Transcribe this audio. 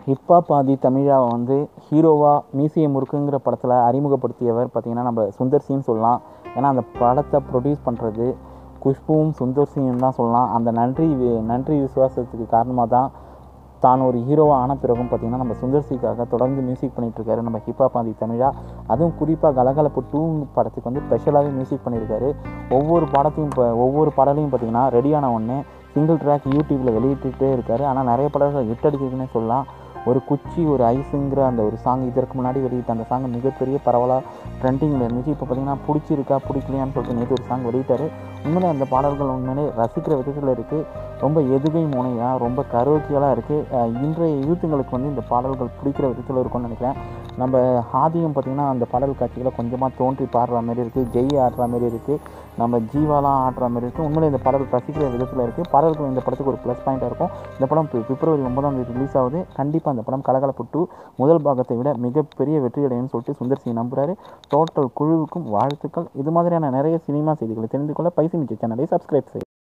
Hip hop ஆதி தமிழாவை வந்து ஹீரோவாக மீசிய முறுக்குங்கிற படத்தில் அறிமுகப்படுத்தியவர் பார்த்திங்கன்னா நம்ம சுந்தர் சின்னு சொல்லலாம். ஏன்னா அந்த படத்தை ப்ரொடியூஸ் பண்ணுறது குஷ்புவும் சுந்தர் சியும் தான் சொல்லலாம். அந்த நன்றி விசுவாசத்துக்கு காரணமாக தான் ஒரு ஹீரோவாக ஆன பிறகும் பார்த்திங்கன்னா நம்ம சுந்தர் சிக்காக தொடர்ந்து மியூசிக் பண்ணிகிட்ருக்காரு நம்ம ஹிப்ஹாப் ஆதி தமிழா. அதுவும் குறிப்பாக கலகலப்பு 2 படத்துக்கு வந்து ஸ்பெஷலாகவே மியூசிக் பண்ணியிருக்காரு. ஒவ்வொரு பாடலையும் பார்த்திங்கன்னா ரெடியான உடனே சிங்கிள் ட்ராக் யூடியூப்பில் வெளியிட்டுகிட்டே இருக்கார். ஆனால் நிறைய பாடல்கள் ஹிட் அடிக்குதுன்னே சொல்லலாம். ஒரு குச்சி ஒரு ஐஸுங்கிற அந்த ஒரு சாங் இதற்கு முன்னாடி வெளியிட்ட அந்த சாங் மிகப்பெரிய பரவலாக ட்ரெண்டிங்கில் இருந்துச்சு. இப்போ பார்த்திங்கன்னா பிடிச்சிருக்கா பிடிக்கலையான்னு சொல்லிட்டு நேற்று ஒரு சாங் வெளியிட்டார். உண்மையிலே அந்த பாடல்கள் உண்மையிலே ரசிக்கிற விதத்தில் இருக்குது. ரொம்ப எதுகை முனையாக ரொம்ப கரோக்கியலாக இருக்குது. இன்றைய யூத்துங்களுக்கு வந்து இந்த பாடல்கள் பிடிக்கிற விதத்தில் இருக்கும்னு நினைக்கிறேன். நம்ம ஆதியும் பார்த்திங்கன்னா அந்த பாடல் காட்சிகளை கொஞ்சமாக தோன்றி பாடுற மாதிரி இருக்குது. ஜெய் ஆடுற மாதிரி இருக்குது. நம்ம ஜீவாலாம் ஆடுற மாதிரி இருக்குது. உண்மையிலே இந்த பாடல் ரசிக்கிற விதத்தில் இருக்குது. பாடல்கள் இந்த படத்துக்கு ஒரு ப்ளஸ் பாயிண்ட்டாக இருக்கும். இந்த படம் பிப்ரவரி 9 ரிலீஸ் ஆகுது. கண்டிப்பாக அந்த படம் கலகலப்பு 2 முதல் பாகத்தை விட மிகப்பெரிய வெற்றி அடையும்னு சொல்லிட்டு சுந்தர் சி நம்புகிறாரு. டோட்டல் குழுவுக்கும் வாழ்த்துக்கள். இது மாதிரியான நிறைய சினிமா செய்திகளை தெரிந்து கொள்ள பைசி நிச்சய சேனலை சப்ஸ்கிரைப் செய்யும்.